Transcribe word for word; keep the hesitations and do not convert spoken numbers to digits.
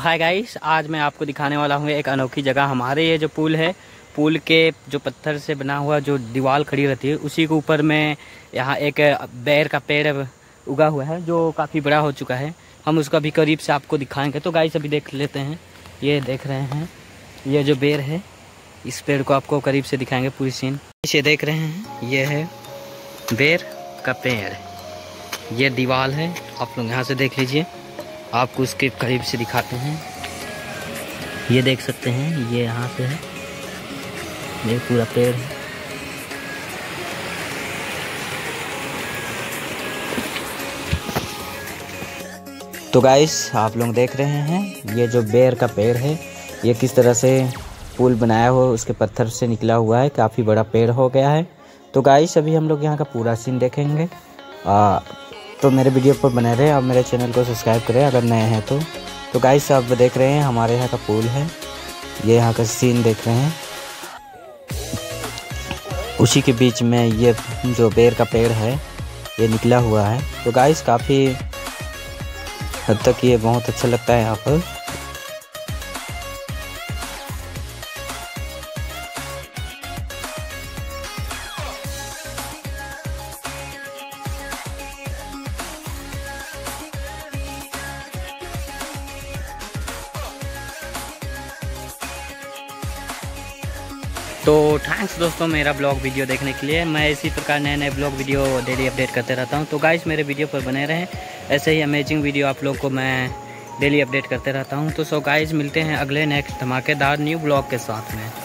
Hi guys, आज मैं आपको दिखाने वाला हूँ एक अनोखी जगह। हमारे ये जो पुल है, पुल के जो पत्थर से बना हुआ जो दीवार खड़ी रहती है, उसी के ऊपर में यहाँ एक बेर का पेड़ उगा हुआ है जो काफ़ी बड़ा हो चुका है। हम उसका भी करीब से आपको दिखाएंगे। तो गाइस अभी देख लेते हैं। ये देख रहे हैं, ये जो बेर है, इस पेड़ को आपको करीब से दिखाएंगे पूरी सीन। इसे देख रहे हैं, ये है बेर का पेड़, ये दीवार है। आप लोग यहाँ से देख लीजिए, आपको उसके करीब से दिखाते हैं। ये देख सकते हैं, ये यहाँ से है, ये पूरा पेड़ है। तो गाइस आप लोग देख रहे हैं, ये जो बेर का पेड़ है, ये किस तरह से पुल बनाया हुआ उसके पत्थर से निकला हुआ है। काफ़ी बड़ा पेड़ हो गया है। तो गाइस अभी हम लोग यहाँ का पूरा सीन देखेंगे। आ, तो मेरे वीडियो पर बने रहे, आप मेरे चैनल को सब्सक्राइब करें अगर नए हैं तो। तो गाइस आप देख रहे हैं, हमारे यहाँ का पुल है, ये यहाँ का सीन देख रहे हैं। उसी के बीच में ये जो बेर का पेड़ है, ये निकला हुआ है। तो गाइस काफ़ी हद तक ये बहुत अच्छा लगता है यहाँ पर। तो थैंक्स दोस्तों मेरा ब्लॉग वीडियो देखने के लिए। मैं इसी प्रकार नए नए ब्लॉग वीडियो डेली अपडेट करते रहता हूं। तो गाइस मेरे वीडियो पर बने रहें, ऐसे ही अमेजिंग वीडियो आप लोग को मैं डेली अपडेट करते रहता हूं। तो सो गाइस मिलते हैं अगले नेक्स्ट धमाकेदार न्यू ब्लॉग के साथ में।